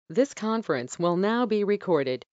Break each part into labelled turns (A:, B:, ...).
A: This conference will now be recorded.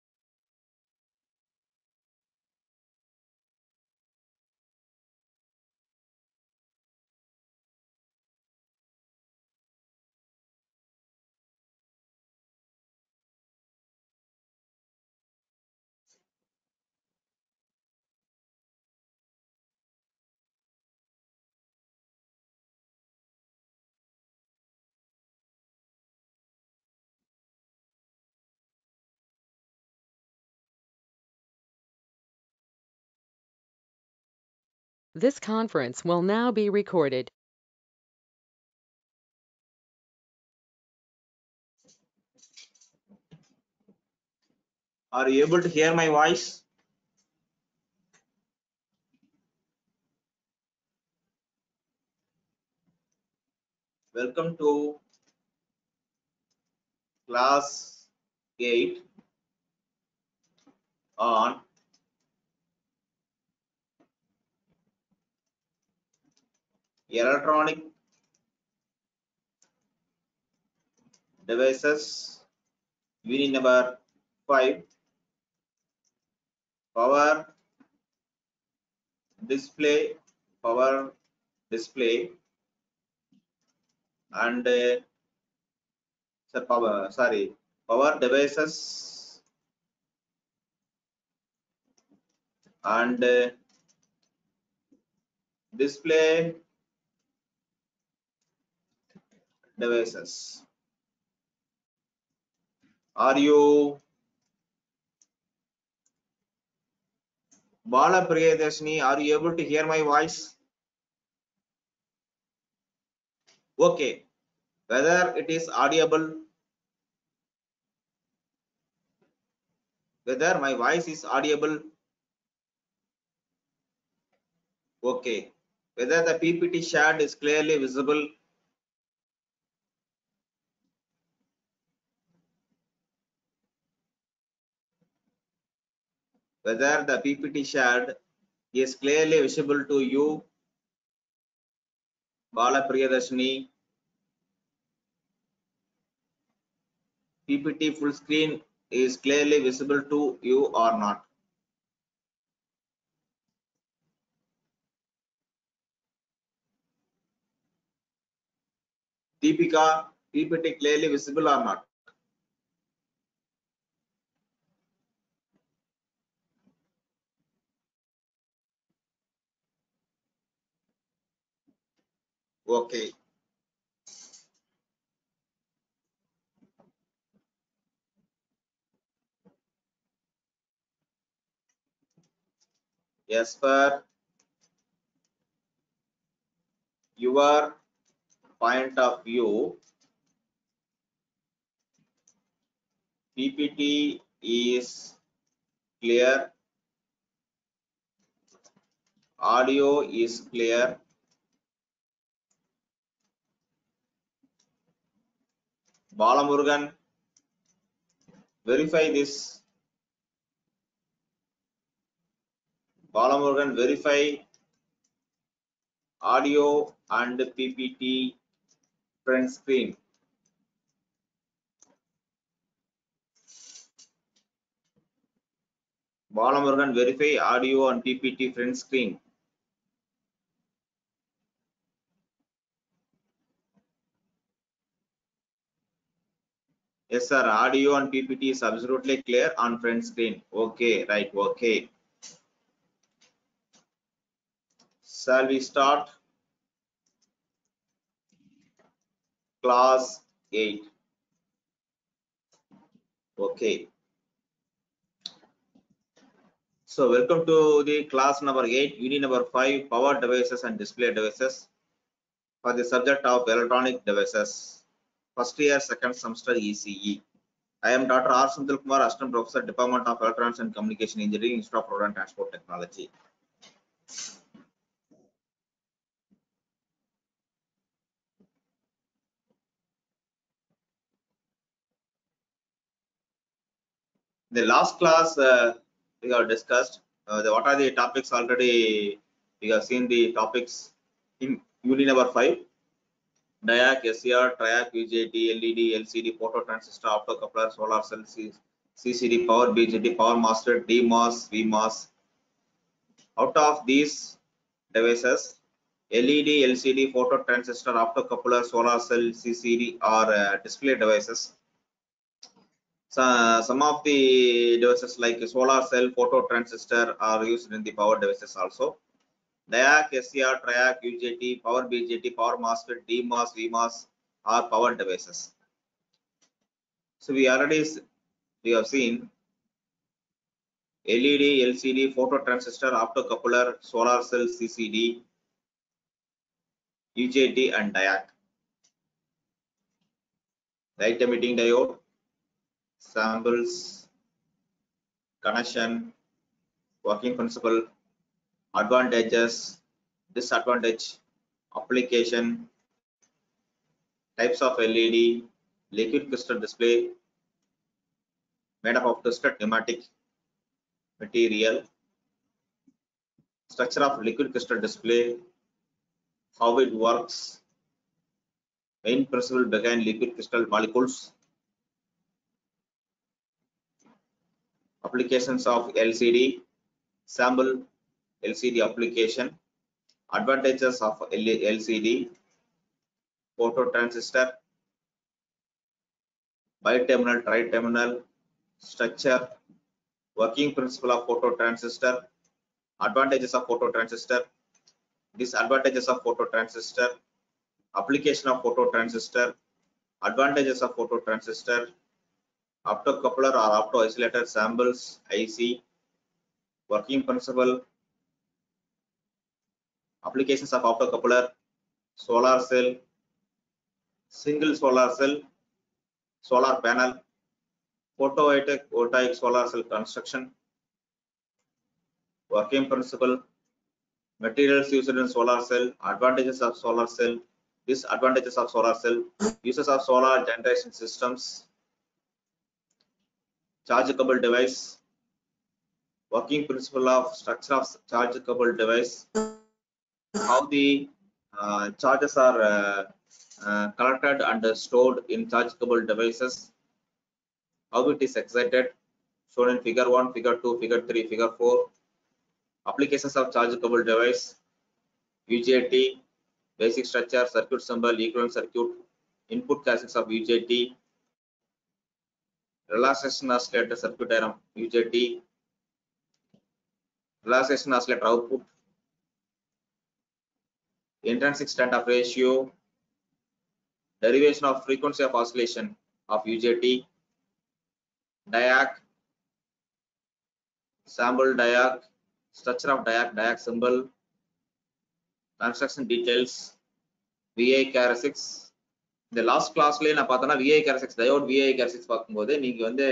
A: This conference will now be recorded.
B: Are you able to hear my voice? Welcome to class 8 on electronic devices, unit number 5, power display, power display and power devices and display devices. Are you Bala Priyadashini? Are you able to hear my voice? Okay. Whether it is audible, whether my voice is audible. Okay. Whether the PPT shared is clearly visible. Whether the PPT shared is clearly visible to you, Bala Priyadashini. PPT full screen is clearly visible to you or not? Deepika, PPT clearly visible or not? Okay. As per your point of view, PPT is clear, audio is clear, Balamurugan, verify this. Balamurugan, verify audio and PPT front screen. Balamurugan, verify audio and PPT front screen. Yes, sir. Audio and PPT is absolutely clear on front screen. Okay, right. Okay. Shall we start? Class 8. Okay. So, welcome to the class number 8, unit number 5, power devices and display devices for the subject of electronic devices. First year, second semester ECE. I am Dr. R. Sundar Kumar, Assistant Professor, Department of Electronics and Communication Engineering, Institute of Road and Transport Technology. The last class we have discussed what are the topics already. We have seen the topics in unit number 5. Diac, SCR, Triac, UJT, LED, LCD, phototransistor, optocoupler, solar cell, CCD, power BJT, power MOSFET, DMOS, VMOS. Out of these devices, LED, LCD, phototransistor, optocoupler, solar cell, CCD are display devices. Some of the devices like solar cell, phototransistor are used in the power devices also. Diac, SCR, Triac, UJT, power BJT, power MOSFET, DMOS, VMOS are power devices. So we have seen LED, LCD, phototransistor, optocoupler, solar cell, CCD, UJT and Diac. Light emitting diode, samples, connection, working principle, advantages, disadvantage, application, types of LED, liquid crystal display made up of twisted pneumatic material, structure of liquid crystal display, how it works, main principle behind liquid crystal molecules, applications of LCD, sample LCD application, advantages of LCD, phototransistor, bi-terminal, tri-terminal, structure, working principle of phototransistor, advantages of phototransistor, disadvantages of phototransistor, application of phototransistor, advantages of phototransistor, optocoupler or opto-isolator samples, IC, working principle, applications of optocoupler, solar cell, single solar cell, solar panel, photovoltaic solar cell construction, working principle, materials used in solar cell, advantages of solar cell, disadvantages of solar cell, uses of solar generation systems, charge coupled device, working principle of structure of charge coupled device, how the charges are collected and stored in charge coupled devices, how it is excited, shown in figure 1, figure 2, figure 3, figure 4, applications of charge coupled device, UJT, basic structure, circuit symbol, equivalent circuit, input characteristics of UJT, relaxation oscillator circuit diagram, UJT, relaxation oscillator output, intrinsic standoff ratio, derivation of frequency of oscillation of UJT, Diac, sample Diac, structure of Diac symbol, construction details, VI characteristics. இந்த last கிளாஸ்லயே நான் பார்த்தேன்னா VI characteristics diode VI characteristics பார்க்கும்போது நீங்க வந்து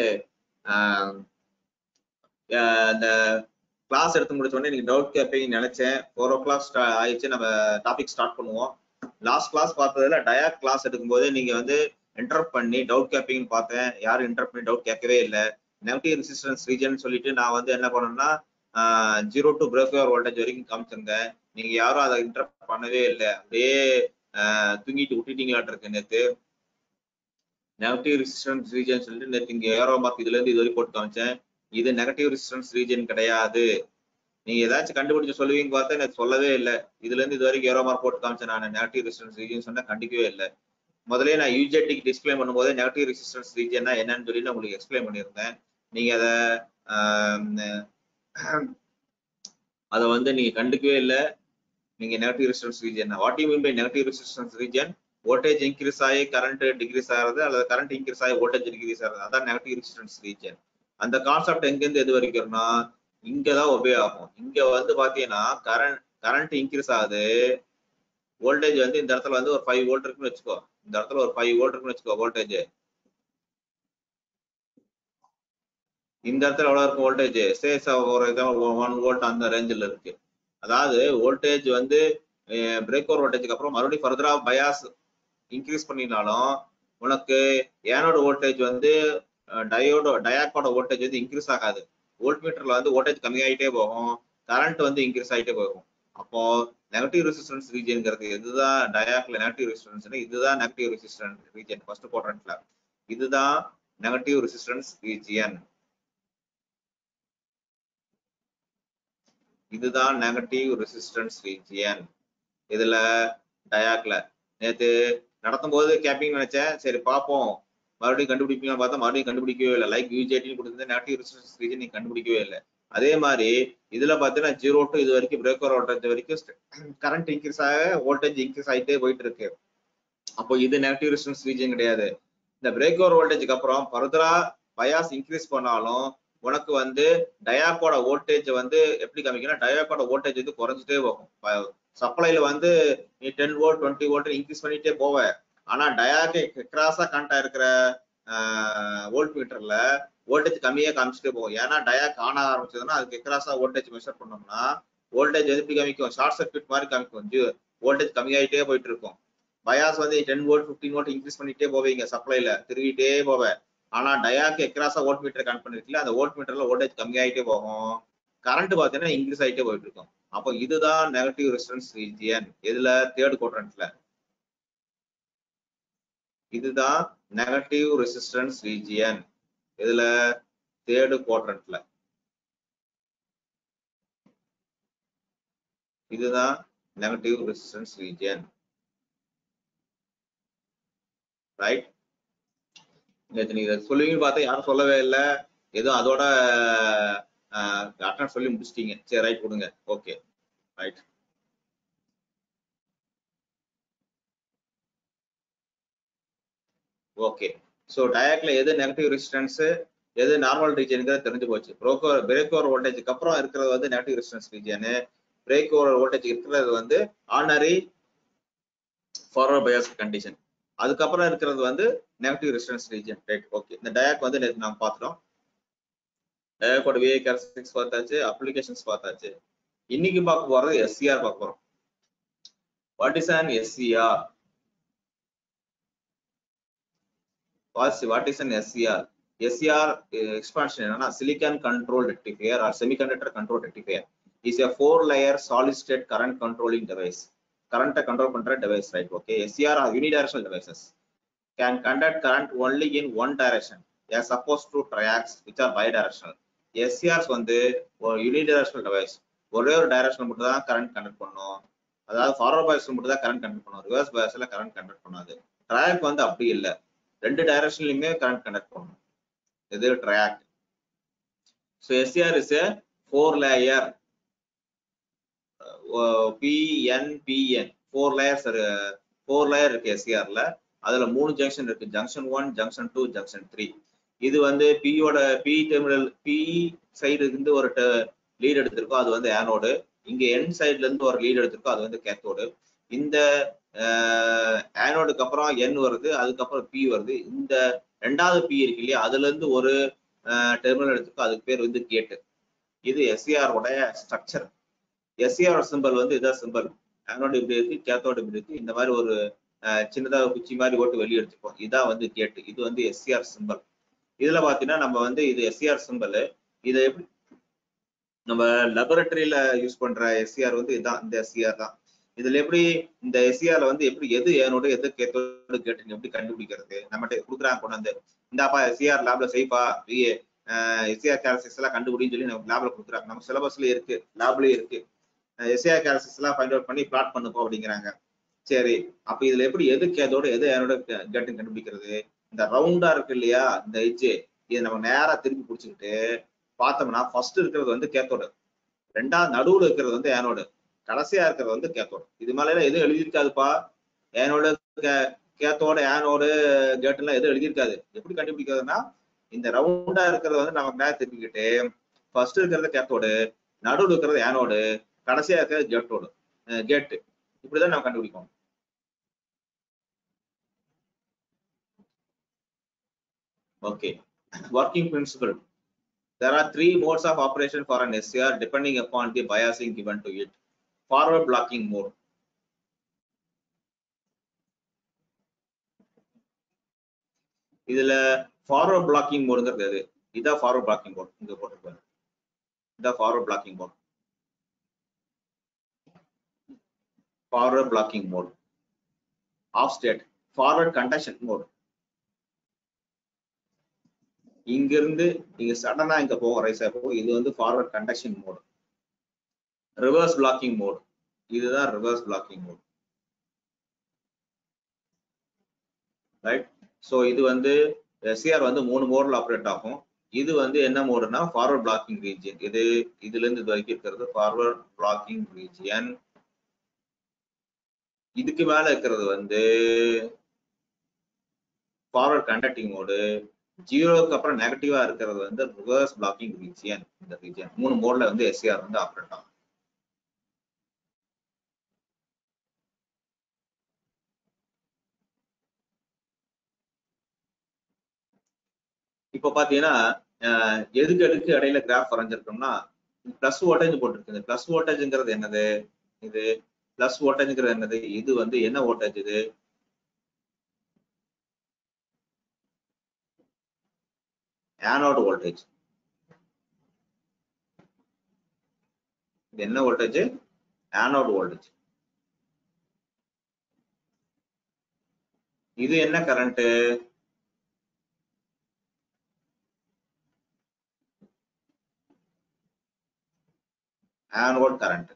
B: இந்த class எடுத்து முடிச்ச உடனே நீங்க டவுட் கேட்பீங்கன்னு நினைச்சேன். 4 o'clock ஆயிடுச்சு, நம்ம டாபிக் ஸ்டார்ட் பண்ணுவோம். லாஸ்ட் கிளாஸ் பார்த்ததுல டயாக் கிளாஸ் எடுக்கும்போது நீங்க வந்து இன்டரப்ட் பண்ணி டவுட் கேட்பீங்கன்னு பார்த்தேன். யாரும் இன்டரப்ட் பண்ணி டவுட் கேட்கவே இல்லை. நெகட்டிவ் ரெசிஸ்டன்ஸ் ரீஜன் சொல்லிட்டு நான் வந்து என்ன பண்ணேன்னா 0 to பிரேக்ஓவர் வோல்டேஜ் வரைக்கும் காமிச்சிருந்தேன். நீங்க யாரும் அதை இன்டரப்ட் பண்ணவே இல்லை. அப்படியே தூங்கிட்டு விட்டுட்டீங்களாட்டு இருக்கு. நேற்று நெகட்டிவ் ரெசிஸ்டன்ஸ் ரீஜன் சொல்லிட்டு நேற்று இங்க ஏரோ மார்க் இதுல இருந்து இது வரைக்கும் போட்டு காமிச்சேன். இது நெகட்டிவ் ரெசிஸ்டன்ஸ் ரீஜன் கிடையாது. நீங்க ஏதாச்சும் கண்டுபிடிச்சு சொல்லுவீங்க பார்த்தா எனக்கு சொல்லவே இல்லை. இதுல இருந்து இது வரைக்கும் ஏரோ மார்க் போட்டு காமிச்சேன். நான் நெகட்டிவ் ரெசிஸ்டன்ஸ் ரீஜன் சொன்னா கண்டிக்கவே இல்லை. முதல்ல நான் யூஜெட்டிக்கு டிஸ்பிளே பண்ணும்போது நெகட்டிவ் ரெசிஸ்டன்ஸ் ரீஜன்னா என்னன்னு சொல்லி நான் உங்களுக்கு எக்ஸ்பிளைன் பண்ணியிருந்தேன். நீங்க அதை வந்து நீங்க கண்டுக்கவே இல்லை. நீங்க negative resistance region what you mean by negative resistance region? Voltage increase ஆகி கரண்ட் டிகிரீஸ் ஆகிறது அல்லது கரண்ட் இன்க்ரீஸ் ஆகி வோல்டேஜ் டிகிரீஸ் ஆகிறது, அதான் நெகட்டிவ் ரெசிஸ்டன்ஸ் ரீஜன். அந்த கான்செப்ட் எங்கிருந்து எது வரைக்கும்னா இங்கதான் ஒபே ஆகும். இங்க வந்து பாத்தீங்கன்னா கரண்ட் இன்க்ரீஸ் ஆகுது, வோல்டேஜ் வந்து இந்த இடத்துல வந்து ஒரு 5 வோல்ட் இருக்குன்னு வச்சுக்கோ. இந்த இடத்துல ஒரு 5 வோல்ட் இருக்குன்னு வச்சுக்கோ வோல்டேஜ். இந்த இடத்துல எவ்வளவு இருக்கும் வோல்டேஜ்? சேஸ் ஒரு 1 வோல்ட் அந்த ரேஞ்சில் இருக்கு. அதாவது வோல்டேஜ் வந்து பிரேக்ஓவர் வோல்டேஜ்க்கு அப்புறம் மறுபடியும் ஃபர்தரா பயாஸ் இன்க்ரீஸ் பண்ணினாலும் உனக்கு ஏனோட வோல்டேஜ் வந்து டயாக்கோட வோல்டேஜ் வந்து இன்க்ரீஸ் ஆகாது. வோல்ட் மீட்டர்ல வந்து வோல்டேஜ் கம்மியாயிட்டே போகும், கரண்ட் வந்து இன்க்ரீஸ் ஆகிட்டே போகும். அப்போ நெகட்டிவ் ரெசிஸ்டன்ஸ் ரீஜியன்ங்கிறது இதுதான் டயாக்ல நெகட்டிவ் ரெசிஸ்டன்ஸ், இதுதான் நெகட்டிவ் ரெசிஸ்டன்ஸ் ரீஜியன் ஃபர்ஸ்ட் குவாட்ரண்ட்ல. இதுதான் நெகட்டிவ் ரெசிஸ்டன்ஸ் ரீஜியன். இதுதான் நெகட்டிவ் ரெசிஸ்டன்ஸ் ரீஜியன். இதுல டயாக்ல நேத்து நடத்தும் போது கேப்பிங் நினைச்சேன், சரி பார்ப்போம் மறுபடியும் கண்டுபிடிப்பீங்கன்னு பார்த்தா மறுபடியும் கண்டுபிடிக்கவே இல்லை. லைக் யூஜேடின்னு கொடுத்து நெகட்டிவ் ரெசிஸ்டன்ஸ் ரீஜன் நீங்க கண்டுபிடிக்கவே இல்லை. அதே மாதிரி இதுல பாத்தீங்கன்னா 0 to இது வரைக்கும் பிரேக்கர் வோல்டேஜ் வரைக்கும் கரண்ட் இன்க்ரீஸ் ஆக வோல்டேஜ் இன்க்ரீஸ் ஆகிட்டே போயிட்டு இருக்கு. அப்போ இது நெகட்டிவ் ரெசிஸ்டன்ஸ் ரீஜன் கிடையாது. இந்த பிரேக்கர் வோல்டேஜுக்கு அப்புறம் ஃபர்தரா பயாஸ் இன்க்ரீஸ் பண்ணாலும் உனக்கு வந்து டயாக்கோட வோல்டேஜ் வந்து எப்படி காமிக்கணும், டயாக்கோட வோல்டேஜ் வந்து குறைஞ்சிட்டே போகும். சப்ளைல வந்து நீ 10 வோல்ட் 20 வோல்ட் இன்க்ரீஸ் பண்ணிட்டே போவ. ஆனா டயாக்கு கிராஸா கனெக்ட் ஆயிருக்கிற வோல்ட் மீட்டர்ல வோல்டேஜ் கம்மியா காமிச்சிட்டே போகும். ஏன்னா டயாக் ஆன் ஆக ஆரம்பிச்சதுன்னா அதுக்கு கிராஸா வோல்டேஜ் மெஷர் பண்ணோம்னா வோல்டேஜ் எப்படி காமிக்கும், ஷார்ட் சர்க்யூட் மாதிரி காமிக்கும். வோல்டேஜ் கம்மியாயிட்டே போயிட்டு இருக்கும். பயாஸ் வந்து 10 வோல்ட் 15 வோல்ட் இன்க்ரீஸ் பண்ணிட்டே போவீங்க, சப்ளைல திருவிட்டே போவேன். ஆனா டயாக்கு எக்ராஸா வோல்ட் மீட்டர் கனெக்ட் பண்ணிருக்கல, அந்த வோல்ட் மீட்டர்ல வோல்டேஜ் கம்மியாயிட்டே போகும், கரண்ட் பாத்தீங்கன்னா இன்க்ரீஸ் ஆயிட்டே போயிட்டு இருக்கும். அப்போ இதுதான் நெகட்டிவ் ரெசிஸ்டன்ஸ் ரீஜியன். இதுல தேர்ட் குவாட்ரண்ட்ல இதுதான் நெகட்டிவ் ரெசிஸ்டன்ஸ் ரீஜியன். இதுல தேர்ட் குவாட்ரண்ட்ல இதுதான் நெகட்டிவ் ரெசிஸ்டன்ஸ் ரீஜியன். ரைட். நீங்க சொல்லுவீங்கன்னு பார்த்தா யாரும் சொல்லவே இல்லை, ஏதோ அதோட அட்டன் சொல்லி முடிச்சிட்டீங்க. சரி ரைட் கொடுங்க. Okay right. ஓகே. ஸோ டயாக்ல எது நெகட்டிவ் ரெசிஸ்டன்ஸ் எது நார்மல் ரீஜியனுங்கிறது தெரிஞ்சு போச்சு. பிரேக் ஓவர் வோல்டேஜுக்கு அப்புறம் இருக்கிறது வந்து நெகட்டிவ் ரெசிஸ்டன்ஸ் ரீஜியனு, பிரேக் ஓவர் வோல்டேஜ் இருக்கிறது வந்து ஆர்டினரி ஃபார்வர்ட் பயாஸ் கண்டிஷன், அதுக்கப்புறம் இருக்கிறது வந்து negative resistance region. Right. Okay. இந்த டயாக் வந்து நேற்று நம்ம பார்த்துட்டோம். டயாக்கோட விஐ கேரக்டரிஸ்டிக்ஸ் பார்த்தாச்சு, அப்ளிகேஷன்ஸ் பார்த்தாச்சு. இன்னைக்கு பார்க்க போறது எஸ்சிஆர் பார்க்க போறோம். What is an SCR? What is an SCR? SCR expansion என்னன்னா silicon control rectifier or semiconductor control rectifier is a 4-layer solid state current controlling device. Current control பண்ற device, right? Okay. SCR are unidirectional devices, can conduct current only in one direction as opposed to triacs which are bidirectional. SCRs வந்து ஒரு unidirectional device, ஒரே ஒரு direction மட்டும் தான் current conduct பண்ணும். அதாவது forward bias மட்டும் தான் கரண்ட் கண்டக்ட் பண்ணும், ரிவர்ஸ் பயாஸ்ல கரண்ட் கண்டக்ட் பண்ணாது. ட்ரையாக் வந்து அப்படி இல்லை, ரெண்டு டைரக்ஷன்லயுமே கரண்ட் கண்டக்ட் பண்ணும். இது TRIAC. So SCR is a 4-layer PNPN 4 layers 4 layer இருக்கு SCRல. அதுல 3 ஜங்ஷன் இருக்கு, ஜங்ஷன் 1, ஜங்ஷன் 2, ஜங்ஷன் 3. இது வந்து பியோட பி டெர்மினல் பி சைடு இருந்து ஒரு லீட் எடுத்திருக்கோம், அது வந்து ஆனோடு. இங்க என் சைட்ல இருந்து ஒரு லீட் எடுத்திருக்கோம், அது வந்து கேத்தோடு. இந்த ஆனோடுக்கு அப்புறம் என் வருது, அதுக்கப்புறம் பி வருது. இந்த ரெண்டாவது பி இருக்கு இல்லையா, அதுல இருந்து ஒரு டெர்மினல் எடுத்திருக்கோம், அதுக்கு பேர் வந்து கேட்டு. இது SCR உடைய ஸ்ட்ரக்சர். SCR சிம்பிள் வந்து இதான் சிம்பிள். ஆனோடு இப்படி இருக்கு, கேத்தோடு இப்படி இருக்கு. இந்த மாதிரி ஒரு சின்னதாக குச்சி மாதிரி ஓட்டு வெளியே எடுத்துப்போம், இதான் வந்து கேட்டு. இது வந்து SCR சிம்பிள். இதுல பாத்தீங்கன்னா நம்ம வந்து இது SCR சிம்பிள். இதை எப்படி நம்ம லெபரட்டரியில யூஸ் பண்ற SCR வந்து இதுதான், இந்த SCR தான். இதுல எப்படி இந்த SCRல வந்து எப்படி எது ஏனோட எது கேத்தோடு கேட்டு எப்படி கண்டுபிடிக்கிறது, நம்மகிட்ட கொடுக்குறாங்க கொண்டாந்து, இந்தாப்பா SCR லேப்ல செய்ப்பா SCR கேரக்டரிஸ்டிக்ஸ் எல்லாம் கண்டுபிடின்னு சொல்லி நம்ம லேப்ல கொடுக்குறாங்க. நம்ம சிலபஸ்ல இருக்கு, லேப்லயே இருக்கு. SCR கேரக்டரிஸ்டிக்ஸ் எல்லாம் ஃபைண்ட் அவுட் பண்ணி பிளாட் பண்ணுப்போம் அப்படிங்கிறாங்க. சரி, அப்ப இதுல எப்படி எது கேத்தோட எது ஏனோட கேட்டு கண்டுபிடிக்கிறது? இந்த ரவுண்டா இருக்கு இல்லையா இந்த எட்ஜ், இதை நம்ம நேரா திருப்பி பிடிச்சிக்கிட்டு பார்த்தோம்னா ஃபர்ஸ்ட் இருக்கிறது வந்து கேத்தோடு, ரெண்டாவது நடுவுல இருக்கிறது வந்து ஏனோடு, கடைசியா இருக்கிறது வந்து கேத்தோடு. இது மேல எதுவும் எழுதியிருக்காதுப்பா, ஏனோடு கேத்தோடு ஏனோடு கேட்டுலாம் எதுவும் எழுதியிருக்காது. எப்படி கண்டுபிடிக்கிறதுனா இந்த ரவுண்டா இருக்கிறது வந்து நமக்கு நேரம் திருப்பிக்கிட்டு ஃபர்ஸ்ட் இருக்கிறது கேத்தோடு, நடுவுல இருக்கிறது ஏனோடு, கடைசியா இருக்கிறது கேட்டோடு கேட்டு, இப்படிதான் நம்ம கண்டுபிடிப்போம். Okay. Working principle. There are 3 modes of operation for an SCR depending upon the biasing given to it. Forward blocking mode. இதுல forward blocking modeங்கிறது எது? இதான் forward blocking mode. இங்க போட்டுருப்பாங்க, இதான் forward blocking mode. forward blocking mode. Off state, forward conduction mode. இங்கிருந்து நீங்க சடனா இங்க போகும் ரைஸ் ஆகும். இது வந்து forward conduction mode. Reverse blocking mode, இதுதான் reverse blocking mode. Right. So இது வந்து எஸ்சிஆர் வந்து 3 மோட்ல ஆப்ரேட் ஆகும். இது வந்து என்ன மோடுனா ஃபார்வர்ட் பிளாக்கிங் ரீஜியன். இதுல இருந்து இது வரைக்கும் இருக்கிறது ஃபார்வர்ட் பிளாக்கிங் ரீஜியன். இதுக்கு மேல இருக்கிறது வந்து ஃபார்வர்ட் கண்டக்டிங் மோடு. 0க்கு அப்புறம் நெகட்டிவா இருக்கிறது வந்து ரிவர்ஸ் பிளாக்கிங் ரீஜியன். இந்த ரீஜியன் 3 மோட்ல வந்து எஸ்சிஆர் வந்து ஆப்ரேட் ஆகும். இப்போ பாத்தீங்கன்னா எதுக்கு இடையில கிராஃப் வரைஞ்சிருக்கோம்னா பிளஸ் வோல்டேஜ் போட்டிருக்கு. இந்த பிளஸ் வோல்டேஜ்ங்கிறது என்னது? இது பிளஸ் வோல்டேஜ்ங்கிறது என்னது? இது வந்து என்ன வோல்டேஜ்? இது ஆனோட் வோல்டேஜ். இது என்ன வோல்டேஜ்? Anode voltage. இது என்ன கரண்ட்? Anode current.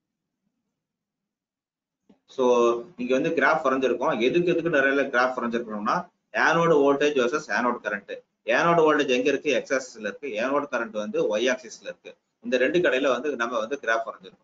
B: சோ இங்க வந்து கிராஃப் வரைஞ்சிருக்கோம். எதுக்கு நிறைய கிராஃப் வரைஞ்சிருக்கோம்னா anode voltage versus anode current. Anode voltage எங்க இருக்கு? எக்ஸ் ஆக்சிஸ்ல இருக்கு. ஆனோட் கரண்ட் வந்து ஒய் ஆக்சிஸ்ல இருக்கு. இந்த ரெண்டு கடையில வந்து நம்ம வந்து கிராஃப் வரைஞ்சிருக்கோம்.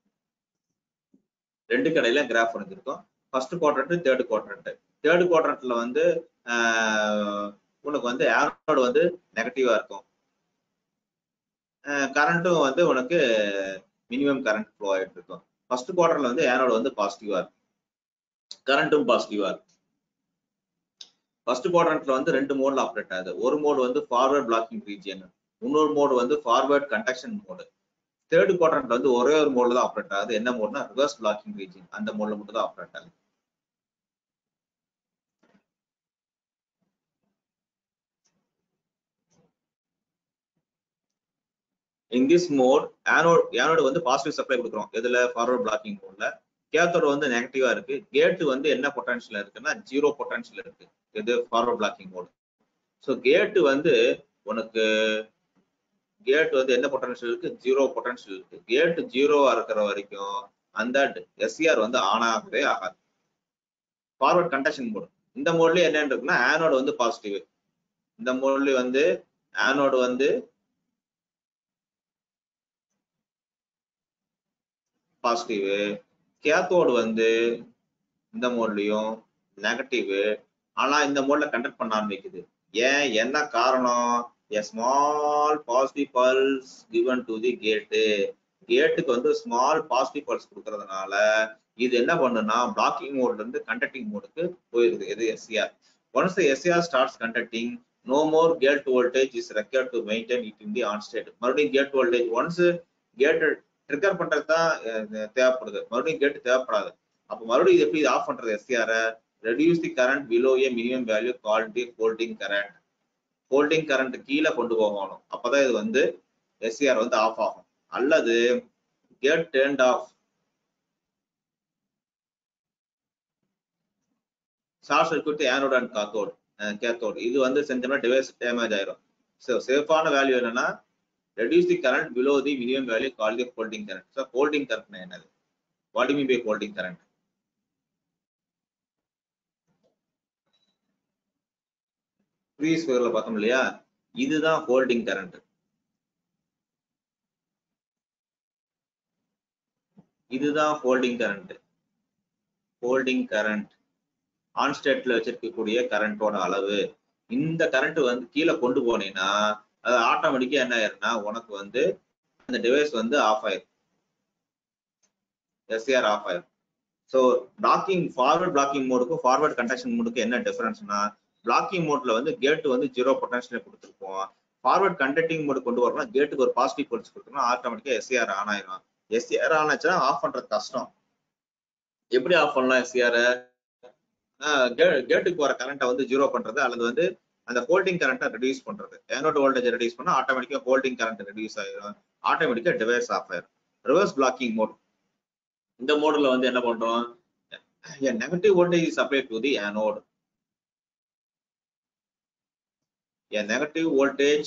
B: ரெண்டு கடையில கிராஃப் வரைஞ்சிருக்கோம். First quadrant, third quadrant. Third குவாட்ரண்ட்ல வந்து உனக்கு வந்து ஆனோட் வந்து நெகட்டிவா இருக்கும். கரண்ட்டும் வந்து உனக்கு மினிமம் கரண்ட் ஃப்ளோ ஆயிட்டு இருக்கும். ஃபர்ஸ்ட் குவார்டர்ல வந்து ஆனோட் வந்து பாசிட்டிவா இருக்கும், கரண்ட்டும் பாசிட்டிவா இருக்கும். ஃபர்ஸ்ட் குவாட்ரண்ட்ல வந்து 2 மோட்ல ஆப்ரேட் ஆகுது. ஒரு மோடு வந்து ஃபார்வர்ட் பிளாக்கிங் ரீஜியன், இன்னொரு மோடு வந்து ஃபார்வர்ட் கண்டக்ஷன் மோடு. தேர்ட் குவாட்ரண்ட்ல வந்து ஒரே ஒரு மோட்ல தான் ஆப்ரேட் ஆகுது. என்ன மோட்னா ரிவர்ஸ் பிளாக்கிங் ரீஜியன். அந்த மோட்ல மட்டும் தான் ஆப்ரேட் ஆகுது. In this mode, anode வந்து பாசிட்டிவ் சப்ளை கொடுக்குறோம். எதுல? ஃபார்வர்ட் பிளாக்கிங் மோட்ல. கேத்தோட் வந்து நெகட்டிவா இருக்கு. கேட் வந்து என்ன பொட்டன்ஷியல் இருக்குன்னா 0 பொட்டன்ஷியல் இருக்கு. இது forward blocking mode. So gate வந்து உனக்கு என்ன பொட்டன்ஷியல் இருக்கு? 0 பொட்டன்ஷியல் இருக்கு. கேட் 0வா இருக்கிற வரைக்கும் அந்த எஸ்சிஆர் வந்து ஆன் ஆகவே ஆகாது. Forward conduction mode. இந்த மோட்லயே என்ன இருக்குன்னா ஆனோட் வந்து பாசிட்டிவ். இந்த மோட்லயே வந்து ஆனோட் வந்து பாசிட்டிவ், கேத்தோடு வந்து இந்த மோட்லயும் நெகட்டிவ். ஆனா இந்த மோட்ல கண்டக்ட் பண்ண ஆரம்பிக்குது. ஏன்? என்ன காரணம்? a small positive pulse given to the gate. கேட்டுக்கு வந்து ஸ்மால் பாசிட்டிவ் பல்ஸ் கொடுக்கறதுனால இது என்ன பண்ணுனா பிளாக்கிங் மோட்ல இருந்து கண்டக்டிங் மோடுக்கு போயிருது. இது SCR. once the SCR starts conducting, no more gate voltage is required to maintain it in the on state. மறுபடியும் gate voltage once gate trigger பண்றது தான் தேவைப்படுது, மறுபடியும் கேட் தேவைப்படாது. அப்ப மறுபடியும் எப்படி ஆஃப் பண்றது SCR? reduce the current below a minimum value called the holding current. Holding current கீழே கொண்டு போகணும். அப்பதான் இது வந்து எஸ்சிஆர் வந்து ஆஃப் ஆகும். அல்லது gate turned off, short circuit anode and cathode. இது வந்து செஞ்சோம்னா டிவைஸ் டேமேஜ் ஆயிரும். ஸோ சேஃபான வேல்யூ என்னன்னா reduce the current below the minimum value called the holding current. So holding current என்னது? What do you mean by holding current? Previous ஃபிகர்ல பார்த்தோம் இல்லையா, இதுதான் ஹோல்டிங் கரண்ட். இதுதான் holding current. Holding current on ஸ்டேட்ல வச்சிருக்கக்கூடிய கரண்டோட அளவு. இந்த கரண்ட் வந்து கீழே கொண்டு போனீங்கன்னா அது ஆட்டோமேட்டிக்கா என்ன ஆயிருன்னா உனக்கு வந்து அந்த டிவைஸ் வந்து ஆஃப் ஆயிரும், எஸ்சிஆர் ஆஃப் ஆயிரும். ஸோ பிளாக்கிங் ஃபார்வர்ட் பிளாக்கிங் மோடுக்கும் ஃபார்வர்ட் கண்டக்ஷன் மோடுக்கும் என்ன டிஃபரன்ஸ்னா, பிளாக்கிங் மோட்ல வந்து கேட் வந்து 0 பொட்டன்ஷியல் கொடுத்துருப்போம். ஃபார்வர்ட் கண்டக்டிங் மோடு கொண்டு வரணும், கேட்டுக்கு ஒரு பாசிட்டிவ் பல்ஸ் கொடுக்கணும், ஆட்டோமேட்டிக்கா எஸ்சிஆர் ஆன் ஆயிரும். எஸ்சிஆர் ஆன் ஆச்சுன்னா ஆஃப் பண்றது கஷ்டம். எப்படி ஆஃப் பண்ணலாம் எஸ்சிஆர்? கேட்டுக்கு வர கரண்ட்டை வந்து 0 பண்றது அல்லது வந்து அந்த ஹோல்டிங் கரண்ட்டை ரெடியூஸ் பண்றது. ஆனோட் வோல்டேஜ் ரெடியூஸ் பண்ணா ஆட்டோமேட்டிக்கா ஹோல்டிங் கரண்ட் ரெடியூஸ் ஆயிரும், ஆட்டோமேட்டிக்கா டிவைஸ் ஆஃப் ஆயிரும். Reverse blocking mode. இந்த மோடுல வந்து என்ன பண்றோம், a negative voltage is applied to the anode. A negative voltage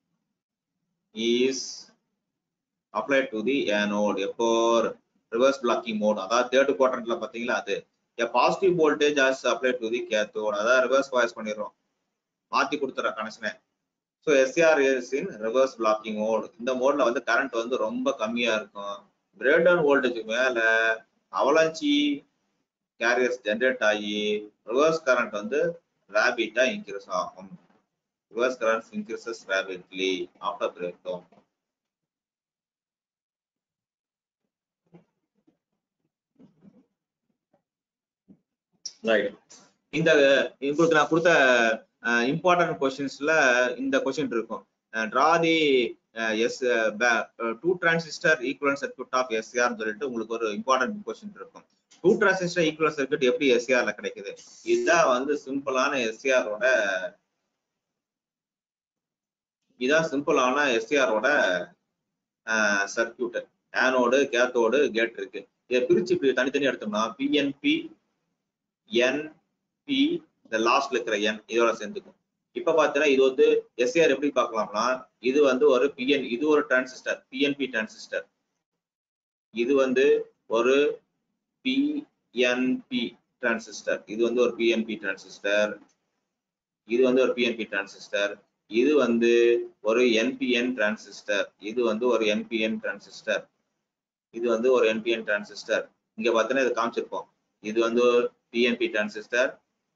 B: is applied to the anode. எப்போ reverse blocking mode, அதாவது third quadrantல பாத்தீங்களா அது. A positive voltage is applied to the cathode, அதாவது reverse bias பண்ணிடுறோம், மாத்தி கொடுத்துற கனெக்ஷனை. So SCR is in reverse blocking mode. இந்த மோட்ல வந்து கரண்ட் வந்து ரொம்ப கம்மியா இருக்கும். breakdown voltage மேல அவலாஞ்சி கேரியர்ஸ் ஜெனரேட் ஆகி ரிவர்ஸ் கரண்ட் வந்து ரேபிட்டா இன்க்ரீஸ் ஆகும். Reverse current increases rapidly after breakdown. Right. இந்த உங்களுக்கு நான் கொடுத்த இம்பார்ட்டன்ட் கொஸ்டின்ஸ்ல இந்த கொஸ்டின் இருக்கும். Draw the two transistor equivalent circuit of SCR சொல்லிட்டு உங்களுக்கு ஒரு இம்பார்ட்டன்ட் கொஸ்டின் இருக்கும். டூ டிரான்சிஸ்டர் ஈக்குவலன்ட் சர்க்யூட் எப்படி எஸ்சிஆர்ல கிடைக்குது? இதுதான் வந்து சிம்பிளான எஸ்சிஆரோட சர்க்யூட். ஆனோடு, கேத்தோடு, கேட் இருக்கு. இதை பிரிச்சு இப்படி தனித்தனியா எடுத்தோம்னா பிஎன்பி, என்பி, இந்த லாஸ்ட்ல இருக்கிற என் இதோட சேர்ந்துக்கும். இப்ப பாத்தீங்கன்னா இது வந்து எஸ்சிஆர் எப்படி பார்க்கலாம்னா, இது வந்து ஒரு இது ஒரு டிரான்சிஸ்டர், பிஎன்பி டிரான்சிஸ்டர். இது வந்து ஒரு பிஎன்பி டிரான்சிஸ்டர். இது வந்து ஒரு பிஎன்பி டிரான்சிஸ்டர். இது வந்து ஒரு பிஎன்பி டிரான்சிஸ்டர். இது வந்து ஒரு என்பிஎன் டிரான்சிஸ்டர். இது வந்து ஒரு என்பிஎன் டிரான்சிஸ்டர். இது வந்து ஒரு என்பிஎன் டிரான்சிஸ்டர். இங்க பார்த்தீங்கன்னா இது காமிச்சிருப்போம். இது வந்து பிஎன்பி டிரான்சிஸ்டர்.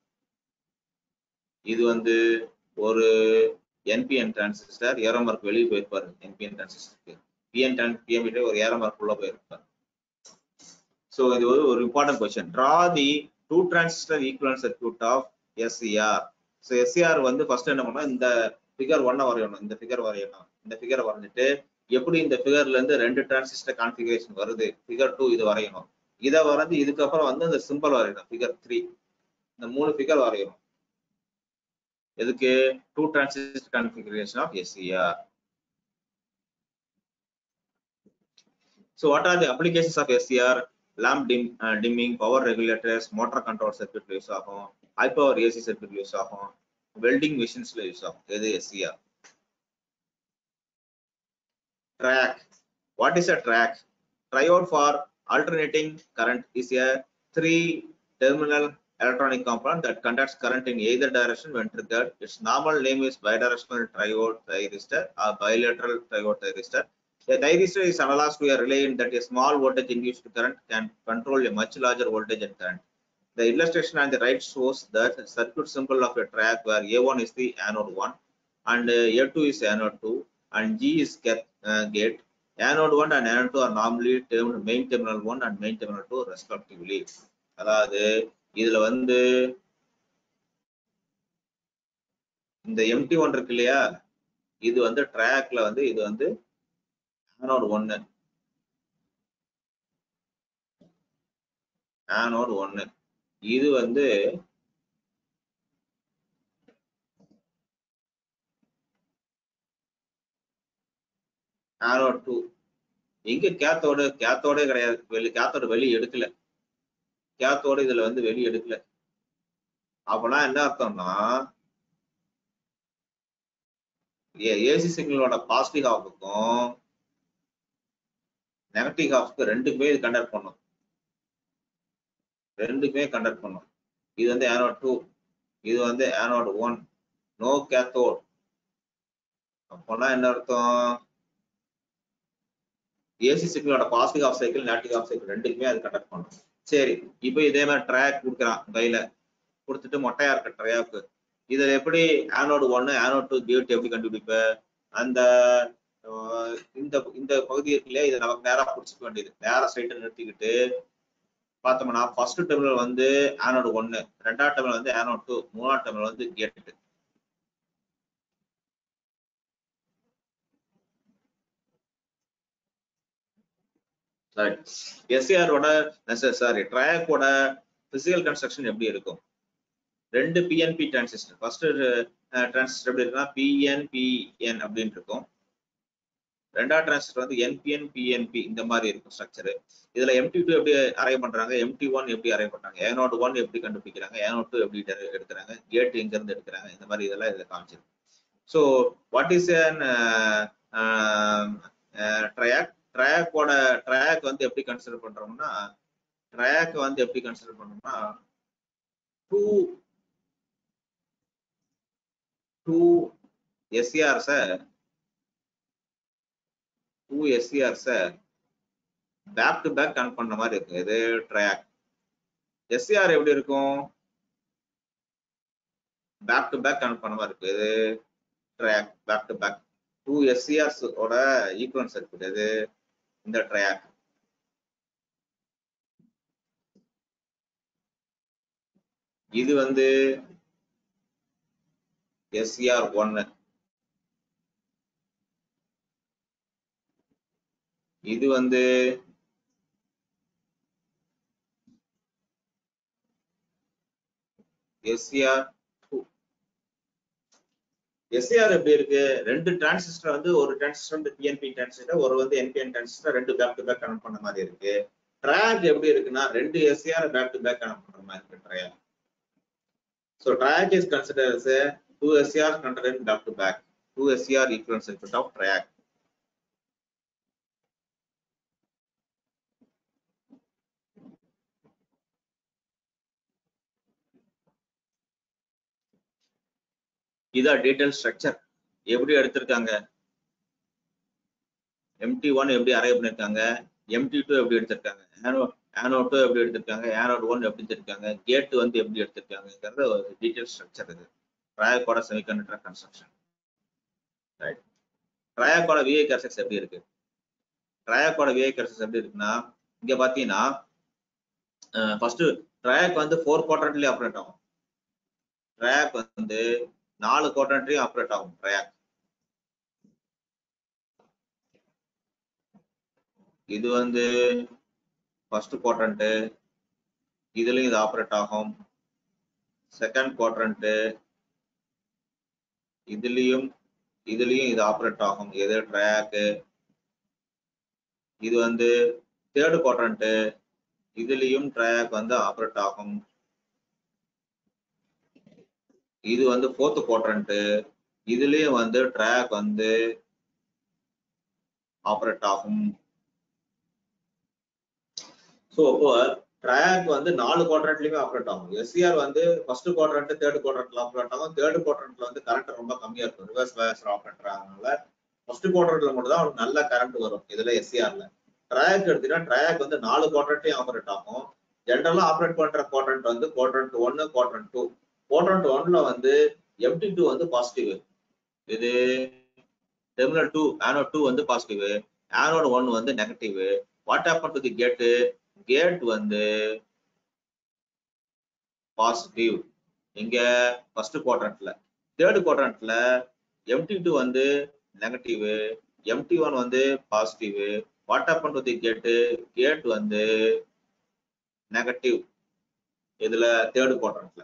B: இது வந்து ஒரு என்பிஎன் டிரான்சிஸ்டர். ஏரோ மார்க் வெளியே போயிருப்பாரு என்பிஎன் டிரான்சிஸ்டருக்கு. பிஎன்பி ஒரு ஏரோ மார்க் உள்ள போயிருப்பாரு. ஸோ இது ஒரு important question. Draw the two transistor equivalent circuit of SCR. So SCR வந்து ஃபர்ஸ்ட் என்ன பண்ணா, இந்த ஃபிகர் 1 வரையணும். இந்த ஃபிகர் வரையணும். இந்த ஃபிகரை வரைஞ்சிட்டு எப்படி இந்த ஃபிகர்ல இருந்து 2 டிரான்சிஸ்டர் கான்ஃபிகரேஷன் வருது, ஃபிகர் 2 இது வரையணும். இதை வரைஞ்சு இதுக்கப்புறம் வந்து இந்த சிம்பிள் வரையணும், ஃபிகர் 3. இந்த 3 ஃபிகர் வரையணும். எதுக்கு? Two transistor configuration of SCR. So what are the applications of SCR? Lamp dimming, power regulators, motor control circuit use ஆகும், high power AC circuit use ஆகும், welding machines use ஆகும். இது SCR. Track. What is a track? Triode for alternating current is a 3-terminal electronic component that conducts current in either direction when triggered. Its normal name is bidirectional triode thyristor or bilateral triode thyristor. A thyristor is analogous to a relay in that a small voltage induced current can control a much larger voltage and current. The illustration on the right shows that circuit symbol of a track where A1 is the anode 1 and A2 is anode 2 and G is gate. Anode 1 and anode 2 are normally termed main terminal 1 and main terminal 2 respectively. அதாவது இதுல வந்து இந்த MT1 இருக்கு இல்லையா, இது வந்து ட்ராக்ல வந்து இது வந்து anode 1, anode 1. இது வந்து anode 2. இங்க கேத்தோடு கிடையாது, கேத்தோடு வெளியே எடுக்கல. கேத்தோடு இதுல வந்து வெளியே எடுக்கல. அப்பனா என்ன அர்த்தம்னா, ஏசி சிக்னலோட பாசிட்டிவ் ஹாஃபுக்கும் நெகட்டிவ் ஹாஃப்க்கு ரெண்டுக்குமே இது கண்டக்ட் பண்ணும். இது வந்து anode 2, இது வந்து anode 1, நோ கேத்தோட். அப்பனா என்ன அர்த்தம், ஏசி சிக்னலோட positive half cycle negative half cycle ரெண்டுக்குமே அது கண்டக்ட் பண்ணும். சரி, இப்போ இதே மாதிரி ட்ராக் கொடுக்குறான் கையில கொடுத்துட்டு மொட்டையா இருக்க ட்ராக்கு. இதுல எப்படி anode 1 anode 2 கேட் எப்படி கண்டுபிடிப்ப? அந்த இந்த பகுதி இருக்குல்லையா, இதை நமக்கு நேரா பிடிச்சிக்க வேண்டியது. நேரா ஸ்ட்ரைட்டா நிறுத்திக்கிட்டு பார்த்தோம்னா ஃபர்ஸ்ட் டெர்மினல் வந்து anode 1, ரெண்டாவது டெர்மினல் வந்து anode 2, மூணாவது டெர்மினல் வந்து கேட். எஸ்சிஆரோட ட்ராக்கோட பிசிக்கல் கன்ஸ்ட்ரக்ஷன் எப்படி இருக்கும்? 2 பிஎன்பி டிரான்சிஸ்டர். ஃபர்ஸ்ட் டிரான்சிஸ்டர் எப்படி இருக்குன்னா பிஎன்பிஎன் அப்படின்னு இருக்கும். ரெண்டாவது டிரான்சிஸ்டர் வந்து NPN PNP இந்த மாதிரி இருக்கும் ஸ்ட்ரக்சர். இதுல MT2 எப்படி அரைவ் பண்றாங்க, MT1 எப்படி அரைவ் பண்றாங்க, A0 1 எப்படி கண்டுபிடிக்கிறாங்க, A0 2 எப்படி எடுக்கிறாங்க, கேட் எங்க இருந்து எடுக்கிறாங்க, இந்த மாதிரி இதெல்லாம் இதுல காமிச்சிருக்கு. So what is an triac வந்து எப்படி கன்சிடர் பண்றோம்னா, ட்ரையாக் வந்து எப்படி கன்சிடர் பண்றோம்னா two SCRs back to back connect பண்ண மாதிரி இருக்கு. இது ட்ரையாக். SCR எப்படி இருக்கும், பேக் டு பேக் கனெக்ட் பண்ண மாதிரி இருக்கு. இது triac. Back to back 2 SCRs ஓட ஈக்குவலன்ஸ் இருக்குது. இது இந்த ட்ரையாக். இது வந்து SCR1, இது வந்து SCR2. SCR எப்படி இருக்கு, ரெண்டு டிரான்சிஸ்டர் வந்து ஒரு டிரான்சிஸ்டர் வந்து PNP டிரான்சிஸ்டர், ஒரு வந்து NPN டிரான்சிஸ்டர், ரெண்டு பேக் டு பேக் கனெக்ட் பண்ண மாதிரி இருக்கு. ட்ரையாக் எப்படி இருக்குன்னா ரெண்டு SCR back to back connect பண்ற மாதிரி இருக்கு triac. So triac is considered as a 2 SCR connected back to back. 2 SCR equivalent circuit of triac. இதா டீடைல் ஸ்ட்ரக்சர் எப்படி எடுத்திருக்காங்க, MT1 எப்படி அரைவ் பண்ணிருக்காங்க, MT2 எப்படி எடுத்திருக்காங்க, Anode 2 எப்படி எடுத்திருக்காங்க, Anode 1 எப்படி எடுத்திருக்காங்க, கேட் வந்து எப்படி எடுத்திருக்காங்கங்கிறது ஒரு டீடைல் ஸ்ட்ரக்சர். இது ட்ரையாக்கோட செமிகண்டக்டர் கன்ஸ்ட்ரக்ஷன். ரைட். ட்ரையாக்கோட VI கேரக்டரிஸ்டிக்ஸ் எப்படி இருக்கு, ட்ரையாக்கோட VI கேரக்டரிஸ்டிக்ஸ் எப்படி இருக்குன்னா, இங்க பாத்தீங்கன்னா ஃபர்ஸ்ட் ட்ரையாக் வந்து 4 குவாட்ரண்ட்லயே ஆப்ரேட் ஆகும். ட்ரையாக் வந்து 4 குவாட்ரண்ட்லயும் ஆப்ரேட் ஆகும். ட்ரையாக் இது வந்து ஃபர்ஸ்ட் குவாட்ரண்ட், இதுலயும் இது ஆப்ரேட் ஆகும். செகண்ட் குவாட்ரண்ட், இதுலயும் இது ஆப்ரேட் ஆகும். எது ட்ரையாக். இது வந்து தேர்ட் குவாட்ரண்ட், இதுலயும் ட்ரையாக் வந்து ஆப்ரேட் ஆகும். இது வந்து ஃபோர்த் குவாட்ரண்ட், இதுலயும் வந்து ட்ரையாக் வந்து ஆப்ரேட் ஆகும். ஸோ அப்போ ட்ரையாக் வந்து 4 குவாட்ரண்ட்லயுமே ஆப்ரேட் ஆகும். SCR வந்து ஃபர்ஸ்ட் குவாட்ரண்ட் தேர்ட் குவாட்ரண்ட்ல ஆப்ரேட் ஆகும். தேர்ட் குவாட்ரண்ட்ல வந்து கரண்ட் ரொம்ப கம்மியா இருக்கும், ரிவர்ஸ் பயாஸ்ல ஆப்ரேட் ஆகிறதுனால ஃபர்ஸ்ட் குவாட்ரண்ட்ல மட்டும் தான் நல்ல கரண்ட் வரும். இதுல SCRல ட்ரையாக் எடுத்தீங்கன்னா ட்ரையாக் வந்து 4 குவாட்ரண்ட்லயும் ஆப்ரேட் ஆகும். ஜென்ரலா ஆப்ரேட் பண்ற குவாட்ரண்ட் வந்து குவாட்ரண்ட் 1, குவாட்ரண்ட் 2. குவாட்ரண்ட் 1ல வந்து MT2 வந்து பாசிட்டிவ். இது டெர்மினல் 2 Anode 2 வந்து பாசிட்டிவ், Anode 1 வந்து negative. What happen to the gate, gate வந்து பாசிட்டிவ் இங்க ஃபர்ஸ்ட் குவாட்ரண்ட்ல. தேர்ட் குவாட்ரண்ட்ல MT2 வந்து நெகட்டிவ், MT1 வந்து positive. What happen to the gate, gate வந்து நெகட்டிவ் இதுல தேர்ட் குவாட்ரண்ட்ல.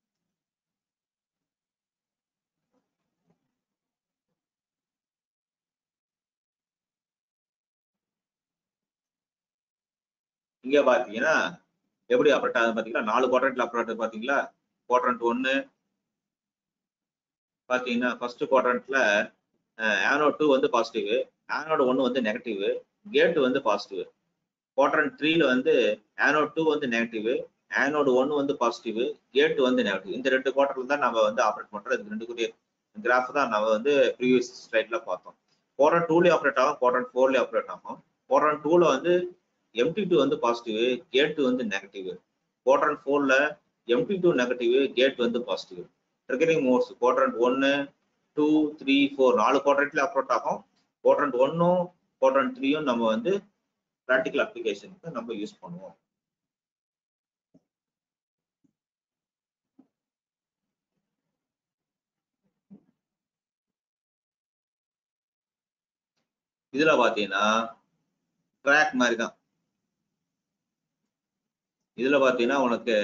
B: இங்க பாத்தீங்கன்னா எப்படி ஆப்ரேட் ஆகுது பாத்தீங்களா, 4 குவாட்ரண்ட்ல ஆப்ரேட் பாத்தீங்களா. குவாட்ரண்ட் 1 பாத்தீங்கன்னா ஃபர்ஸ்ட் குவாட்ரண்ட்ல Anode 2 வந்து பாசிட்டிவ், Anode 1 வந்து நெகட்டிவ், கேட் வந்து பாசிட்டிவ். குவாட்ரண்ட் 3ல வந்து Anode 2 வந்து நெகட்டிவ், Anode 1 வந்து பாசிட்டிவ், கேட் வந்து நெகட்டிவ். இந்த ரெண்டு குவார்டர்ல தான் நம்ம வந்து ஆப்ரேட் பண்றோம். இது ரெண்டு கூடிய கிராஃப் தான் நம்ம வந்து ப்ரீவியஸ் ஸ்லைட்ல பார்த்தோம். குவாட்ரண்ட் 2ல ஆப்ரேட் ஆகும், குவாட்ரண்ட் 4ல ஆப்ரேட் ஆகும். குவாட்ரண்ட் 2ல வந்து MT2 வந்து பாசிட்டிவ், கேட் வந்து நெகட்டிவ். குவாட்ரண்ட் 4ல MT2 நெகட்டிவ், கேட் வந்து பாசிட்டிவ். ட்ரிகரிங் மோட்ஸ் குவாட்ரண்ட் 1, 2, 3, 4 4 குவாட்ரண்ட்ல ஆப்ரேட் ஆகும். குவாட்ரண்ட் 1ம் குவாட்ரண்ட் 3யும் நம்ம வந்து பிராக்டிகல் அப்ளிகேஷனுக்கு நம்ம யூஸ் பண்ணுவோம். இதுல பாத்தீங்கன்னா ட்ராக் மாதிரி தான். இதுல பாத்தீங்கன்னா உனக்கு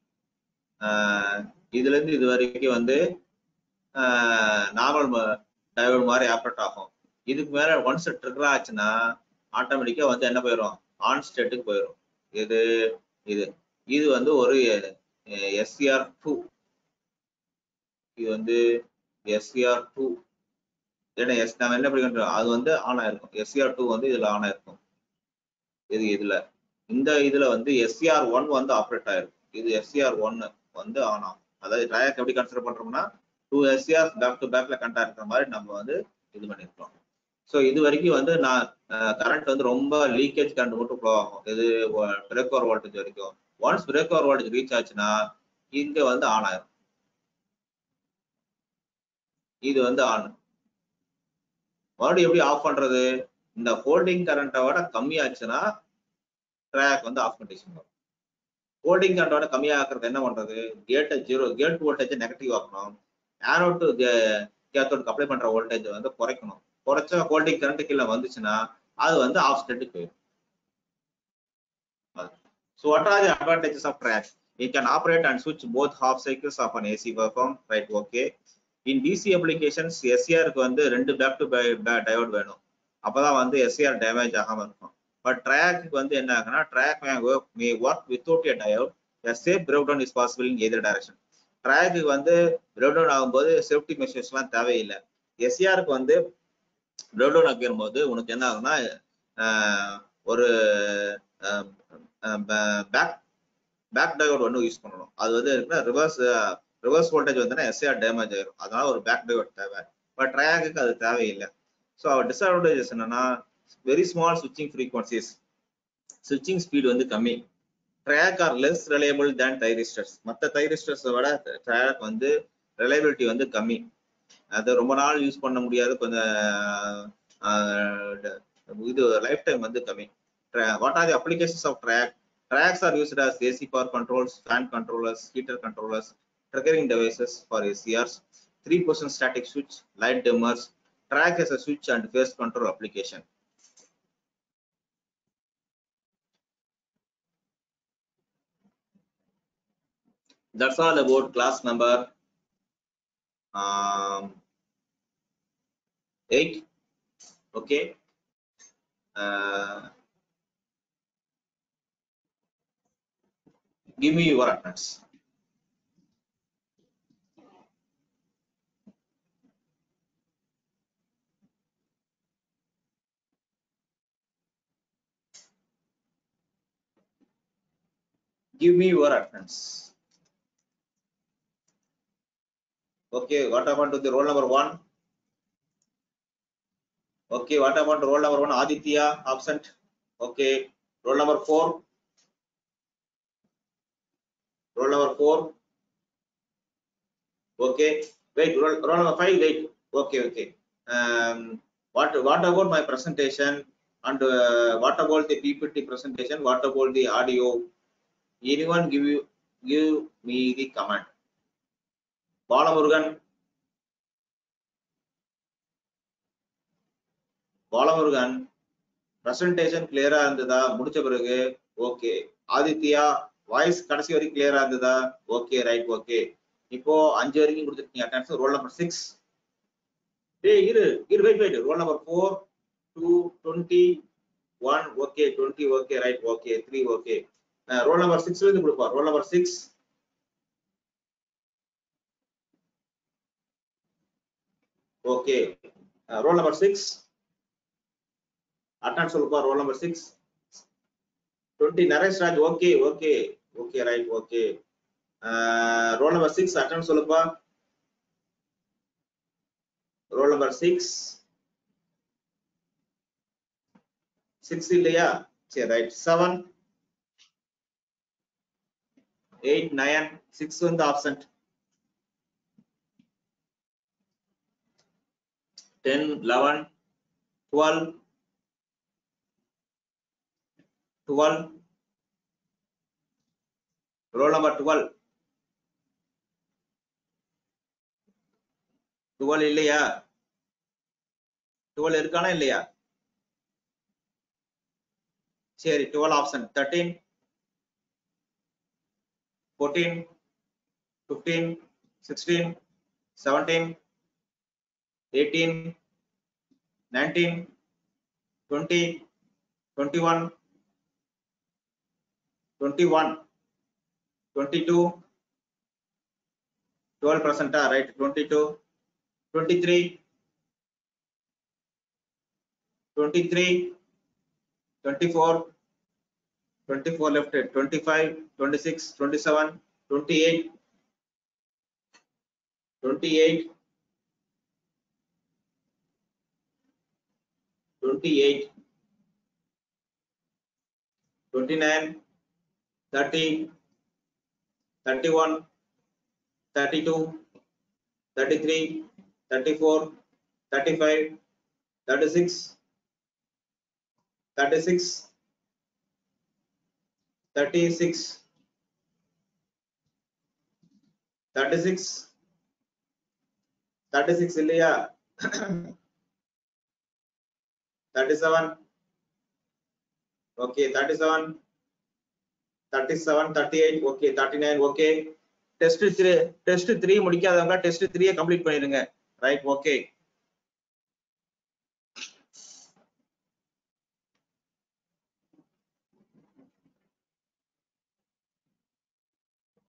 B: இதுல இருந்து இது வரைக்கும் வந்து நார்மல் டயோடு மாதிரி ஆப்ரேட் ஆகும். இதுக்கு மேல ஒன்ஸ் ட்ரிகர் ஆச்சுன்னா ஆட்டோமேட்டிக்கா வந்து என்ன போயிடும், ஆன் ஸ்டேட்டுக்கு போயிடும். இது இது இது வந்து ஒரு SCR2. இது வந்து SCR2. ஏன்னா நம்ம என்ன பண்ணிக்கிறோம், அது வந்து ஆன் ஆயிருக்கும். SCR2 வந்து இதுல ஆன் ஆயிருக்கும். இதுல இந்த இதுல வந்து SCR1 வந்து ஆப்ரேட் ஆயிருக்கும். இது SCR1 வந்து ஆன் ஆகும். அதாவது ட்ராக் எப்படி கன்சிடர் பண்றோம்னா 2 SCRs பேக் டு பேக்ல கனெக்ட் இருக்கிற மாதிரி நம்ம வந்து இது பண்ணிருக்கோம். ஸோ இது வரைக்கும் வந்து நான் கரண்ட் வந்து ரொம்ப லீக்கேஜ் கரண்ட் மட்டும் ஃப்ளோ ஆகும். இது பிரேக் ஓவர் வோல்டேஜ் வரைக்கும். Once break over voltage reach ஆச்சுன்னா இங்க வந்து ஆன் ஆயிரும். இது வந்து ஆன். மறுபடியும் எப்படி ஆஃப் பண்றது, இந்த ஹோல்டிங் கரண்ட்டை விட கம்மியாச்சுன்னா ட்ராக் வந்து ஆஃப் கண்டிஷன் வரும். ஹோல்டிங் கரண்டோட கம்மியாக்குறது என்ன பண்றது, கேட் வோல்டேஜ் நெகட்டிவ் ஆக்கணும். ஆனோட் டு கேத்தோடுக்கு அப்ளை பண்ற வோல்டேஜ் வந்து குறைக்கணும். குறைச்ச ஹோல்டிங் கரண்ட் கீழே வந்துச்சுன்னா அது வந்து ஆஃப் ஸ்டேட்டுக்கு போயிடும். So what are the advantages of track? It can operate and switch both half cycles of an AC waveform, right? Okay. In DC applications, SCR க்கு வந்து ரெண்டு பேக் டு பேக் டயோட் வேணும். அப்பதான் வந்து SCR டேமேஜ் ஆகாம இருக்கும். But track வந்து என்ன ஆகுனா, triac may work without a diode. A safe breakdown is possible in either direction. ட்ராக்கு வந்து breakdown ஆகும்போது சேஃப்டி மெஷர்ஸ்லாம் தேவையில்லை. SCRக்கு வந்து breakdown ஆகும்போது உனக்கு என்ன ஆகுனா, ஒரு பேக் டயோட் ஒன்று யூஸ் பண்ணணும். அது வந்து இருக்குன்னா ரிவர்ஸ் வோல்டேஜ் வந்து SCR டேமேஜ் ஆயிரும். அதனால ஒரு பேக் டயோட் தேவை. பட் ட்ராக்குக்கு அது தேவையில்லை. ஸோ அவர் டிஸ்அட்வான்டேஜஸ் என்னன்னா, வெரி ஸ்மால் ஸ்விட்சிங் ஃப்ரீக்வன்சிஸ், ஸ்விட்சிங் ஸ்பீட் வந்து கம்மி. ட்ராக் ஆர் லெஸ் ரிலையபிள் தேன் தைரிஸ்டர்ஸ். மற்ற தைரிஸ்டர்ஸை விட ட்ராக் வந்து ரிலையபிலிட்டி வந்து கம்மி. அது ரொம்ப நாள் யூஸ் பண்ண முடியாது, கொஞ்சம் இது லைஃப் டைம் வந்து கம்மி. What are the applications of track? Tracks are used as AC power controls, fan controllers, heater controllers, triggering devices for ACRs, 3-position static switch, light dimmers. Track as a switch and phase control application. That's all about class number 8. Okay. Give me your attendance. Give me your attendance. Okay, what happened to the roll number 1? Okay, what about roll number 1? Aditya, absent. Okay, roll number 4. Roll number 4. Okay, wait, roll number 5, wait. Okay. What about my presentation, and what about the PPT presentation? What about the audio? Anyone give me the comment? Balamurugan, presentation clear ஆ இருந்ததா? முடிச்ச பிறகு okay. Aditya, voice கடைசி வரைக்கும் கிளியரா இருந்ததா? Okay, right, okay. இப்போ 5 வரைக்கும் கொடுத்துருக்கீங்க அட்டெண்டன்ஸ். Roll number 6. டேய் wait. Roll number 4, 2, 20, 1, okay, 20, okay, right, okay, 3, okay. Roll number 6 இருந்து கொடுப்பா. Roll number 6. Okay. Roll number 6. Attendance சொல்லுப்பா. Roll number 6. 20 Naresh Raj. Okay, right, okay. Roll number 6 attendance சொல்லுப்பா. ரோல் நம்பர் 6 இல்லையா? சரி, ரைட். 7, 8, 9, 6 வந்து ஆப்சென்ட். 10, 11, 12. ரோல் நம்பர் 12 இல்லையா? 12 இருக்கானா இல்லையா? சரி, 12 ஆப்ஷன். 13, 14, 15, 16, 17, 18, 19, 20, 21, 21, 22, 12%, right? 22, 23, 23, 24, 24 left, 25, 26, 27, 28, 28, 28, 29, 30, 31, 32, 33, 34, 35, 36, 36, 36, 36, 36 இல்லையா? 37, okay, 37, 37, 38, okay, 39, okay. Test 3 முடிக்காதவங்க test 3 கம்ப்ளீட் பண்ணிடுங்க. Right, okay.